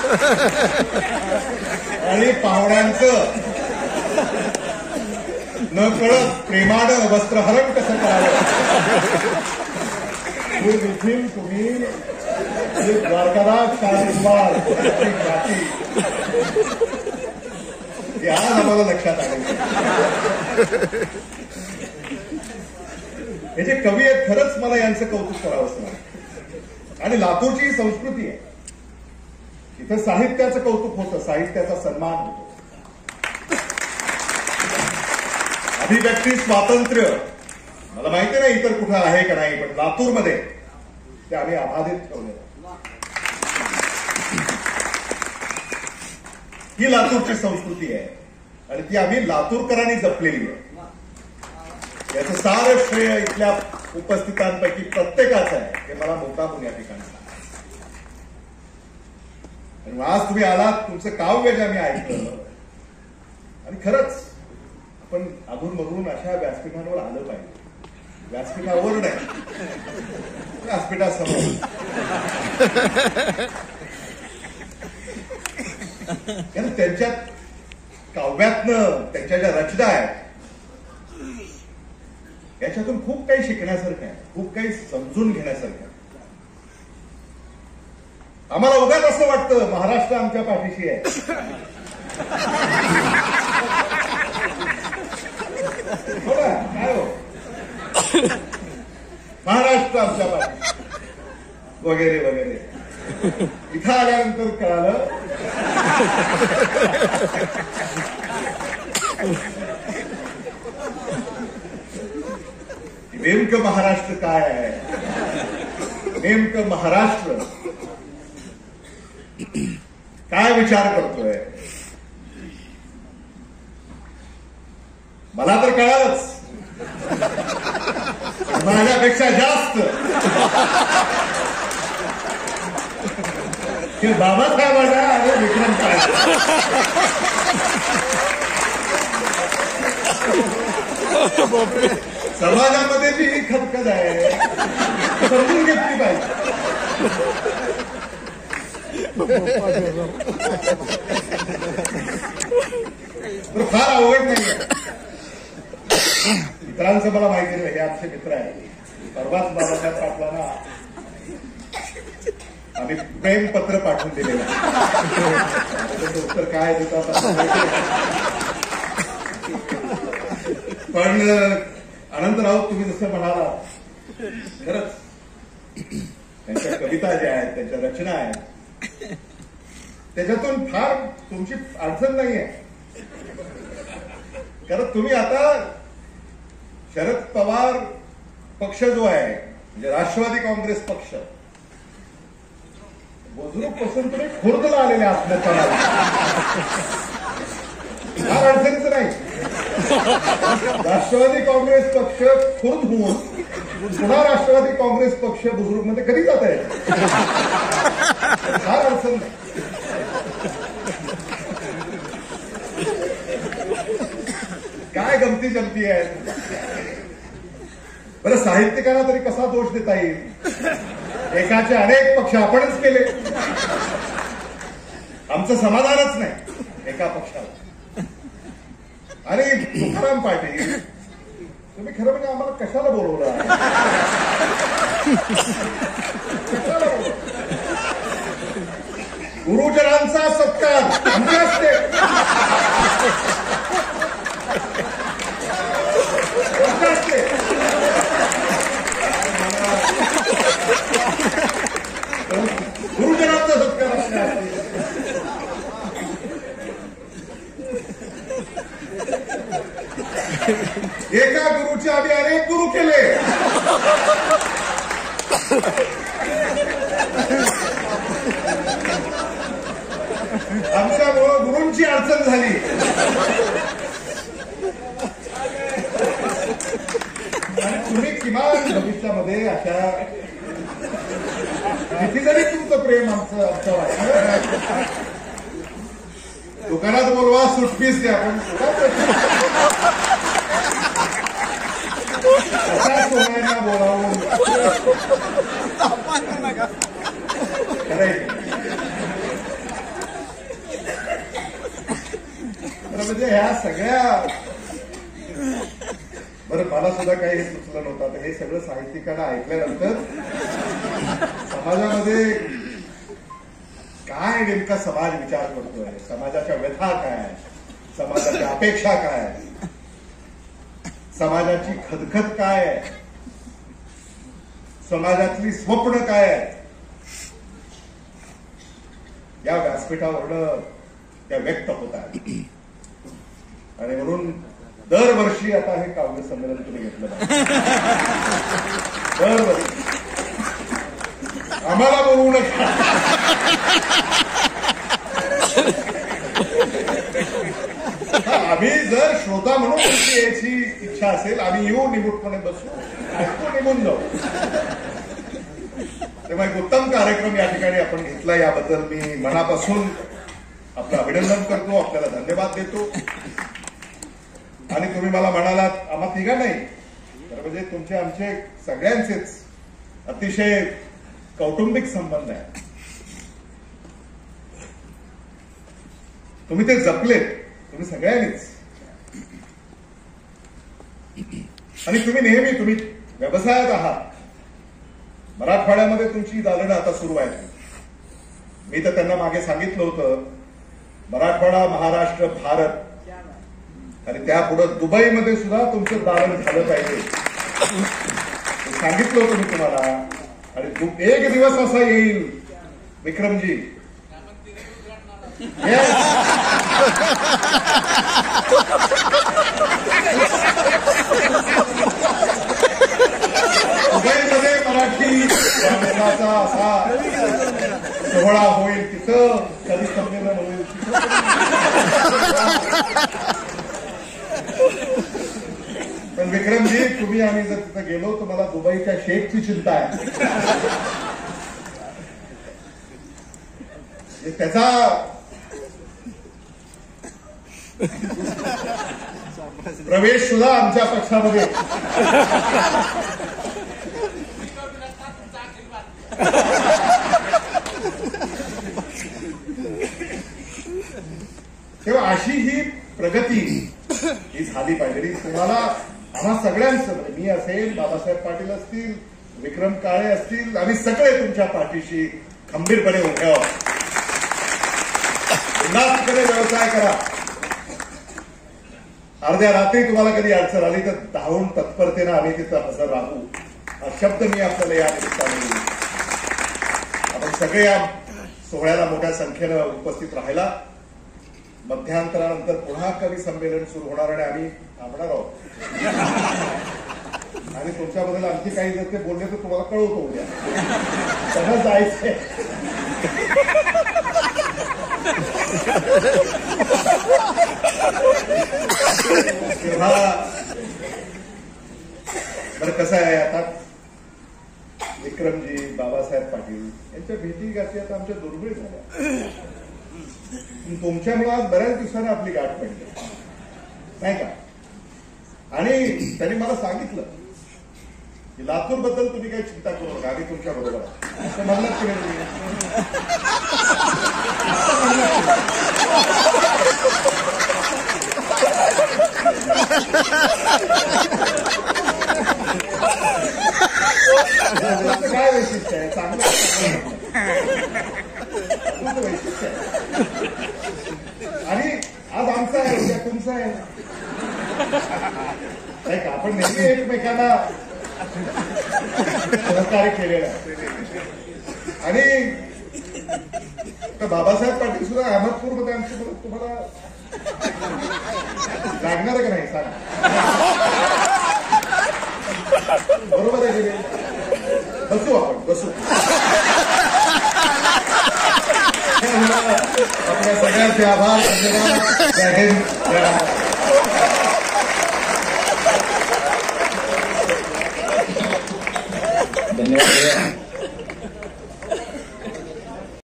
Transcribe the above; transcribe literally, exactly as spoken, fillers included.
आणि पाहुण्यांचं न कळत प्रेमानं वस्त्रहरण कसं करावं हे देखील तुम्ही द्वारकादास कारकुंभार जाती हे आज आम्हाला लक्षात आले. हे जे कवी आहेत खरंच मला यांचं कौतुक करावंच नाही. आणि लातूरची ही संस्कृती आहे, इथं साहित्याचं कौतुक होतं, साहित्याचा सन्मान होतो, अभिव्यक्ती स्वातंत्र्य. मला माहिती नाही इतर कुठं आहे का नाही, पण लातूरमध्ये ते आम्ही अबाधित ठेवलेलं. ही लातूरची संस्कृती आहे आणि ती आम्ही लातूरकरांनी जपलेली आहे. याचं सारं श्रेय इथल्या उपस्थितांपैकी प्रत्येकाचं आहे, हे मला मोठा या ठिकाणी सांगा. आणि आज तुम्ही आलात, तुमचं काव्य जे आम्ही ऐकलं आणि खरंच आपण अधूनमधून अशा व्यासपीठांवर आलं पाहिजे. व्यासपीठावर नाही, व्यासपीठासमोर. कारण त्यांच्या काव्यातनं त्यांच्या ज्या रचना आहेत याच्यातून खूप काही शिकण्यासारखं आहे, खूप काही समजून घेण्यासारखं आहे. आम्हाला उगाच असं वाटतं महाराष्ट्र आमच्या पाठीशी आहे. हो ना, काय हो, महाराष्ट्र आमच्या पाठीशी वगैरे वगैरे. इथं आल्यानंतर कळालं नेमकं महाराष्ट्र काय आहे, नेमकं महाराष्ट्र काय विचार करतोय. मला तर कळालंच, माझ्यापेक्षा जास्त हे बाबासाहेबांना आणि विक्रम काय समाजामध्ये जी ही खतखत आहे समजून घेतली पाहिजे. तर फार अवघड नाही आहे. मित्रांचं मला माहिती नाही, हे आमचे मित्र आहे. परवाच बाबासाहेब पाटलांना आम्ही प्रेमपत्र पाठवून दिलेलं आहे. उत्तर काय देतात पण अनंत राऊत तुम्ही जसं म्हणाला खरंच त्यांच्या कविता ज्या आहेत, त्यांच्या रचना आहेत, त्याच्यातून फार तुमची अडचण नाही आहे. कारण तुम्ही आता शरद पवार पक्ष जो आहे म्हणजे राष्ट्रवादी काँग्रेस पक्ष बुजुर्ग पासून तुम्ही खुर्दला आलेले आत्महत्या फार अडचणीचं नाही. राष्ट्रवादी काँग्रेस पक्ष खुर्द होऊन पुन्हा राष्ट्रवादी काँग्रेस पक्ष बुजुर्ग मध्ये कधी जात आहे, फार अडचण नाही. काय गमती जमती आहे. बरं, साहित्यिकांना तरी कसा दोष देता येईल. एकाचे अनेक पक्ष आपणच केले, आमचं समाधानच नाही एका पक्षाला. आणि तुकाराम पाटील तुम्ही खरं म्हणजे आम्हाला कशाला बोलवलं, कशाला बोलवलं. गुरुजनांचा सत्कार आमच्या असते, आमच्या असते. गुरुजनांचा सत्कार असते. एका गुरुचे आम्ही अनेक गुरु केले. आमच्यामुळं गुरूंची अडचण झाली. आणि तुम्ही किमान भविष्यामध्ये अशा किती जरी तुमचं प्रेम आमचं आमचं वाटलं, दुकानात बोलवा, सुटपीस द्या, पण सोन्यांना बोलावून म्हणजे ह्या सगळ्या बरं मला सुद्धा काही सुचलं नव्हतं. तर हे सगळं साहित्यिकांना ऐकल्यानंतर समाजामध्ये काय नेमका समाज विचार करतोय, समाजाच्या व्यथा काय, समाजाच्या अपेक्षा काय, समाजाची खदखद काय आहे, समाजातली स्वप्न काय आहे, या व्यासपीठावरनं त्या व्यक्त होत आहेत. आणि म्हणून दरवर्षी आता हे काव्य संमेलन तुम्ही घेतलं पाहिजे. दरवर्षी आम्हाला बोलवू नका. आम्ही जर श्रोता म्हणून तुमची याची इच्छा असेल, आम्ही येऊ, निमूटपणे बसू, ऐकू, निघून जाऊ. तेव्हा एक उत्तम कार्यक्रम या ठिकाणी आपण घेतला, याबद्दल मी मनापासून आपलं अभिनंदन करतो, आपल्याला धन्यवाद देतो. आणि तुम्ही मला म्हणालात आम्हा तिघा नाही तर म्हणजे तुमचे आमचे सगळ्यांचेच अतिशय कौटुंबिक संबंध आहे. तुम्ही ते जपलेत, तुम्ही सगळ्यांनीच. आणि तुम्ही नेहमी तुम्ही व्यवसायात आहात. मराठवाड्यामध्ये तुमची दालनं आता सुरू आहेत. मी तर त्यांना मागे सांगितलं होतं, मराठवाडा, महाराष्ट्र, भारत आणि त्यापुढे दुबईमध्ये सुद्धा तुमचं दालन झालं पाहिजे सांगितलं होतं मी तुम्हाला. आणि एक दिवस असा येईल विक्रमजी, दुबईमध्ये मराठी भाषणाचा असा सोहळा होईल, तिथं कधी संमेलन होईल. पण विक्रमजी, तुम्ही आम्ही जर तिथं गेलो तर मला दुबईच्या शेखची चिंता आहे. त्याचा प्रवेश सुद्धा आमच्या पक्षामध्ये तेव्हा अशी ही प्रगती ही झाली पाहिजे. तुम्हाला आम्हा सगळ्यांचं, मी असेल, बाबासाहेब पाटील असतील, विक्रम काळे असतील, आम्ही सगळे तुमच्या पाठीशी खंबीरपणे उभे आहोत. उल्हासकडे व्यवसाय करा. अर्ध्या रात्री तुम्हाला कधी अडचण आली तर धावून तत्परतेनं आम्ही तिथं हजर राहू, हा शब्द मी आपल्याला या निमित्ताने देईन. आपण सगळे या सोहळ्याला मोठ्या संख्येनं उपस्थित राहिला. मध्यांतरानंतर पुन्हा कवी संमेलन सुरू होणार आणि आम्ही थांबणार आहोत. आणि तुमच्याबद्दल आणखी काही जर ते बोलले तर तुम्हाला कळवतो उद्या. त्यांना जायचंय. तेव्हा बरं कसं आहे, आता विक्रमजी, बाबासाहेब पाटील यांच्या भेटी गाठी आता आमच्या दुर्मिळ झाल्या. तुमच्यामुळे आज बऱ्याच दिवसाने आपली गाठ पडली नाही का. आणि त्यांनी मला सांगितलं की लातूर बद्दल तुम्ही काही चिंता करू नका, आम्ही तुमच्या बरोबर असं म्हणलंच की नाही. काय वैशिष्ट्य आहे, चांगलं वैशिष्ट्य आहे. आणि आज आमचा आहे, उद्या तुमचा आहे नाही का. आपण नेहमी एकमेकांना सहकार्य केलेलं आहे. आणि बाबासाहेब पाटील सुद्धा अहमदपूरमध्ये आमची तुम्हाला लागणार आहे का नाही सांग. बरोबर आहे की नाही. बसू आपण बसू. आपल्या सगळ्यांचे आभार. धन्यवाद. जय हिंद. जय महाराष्ट्र. धन्यवाद.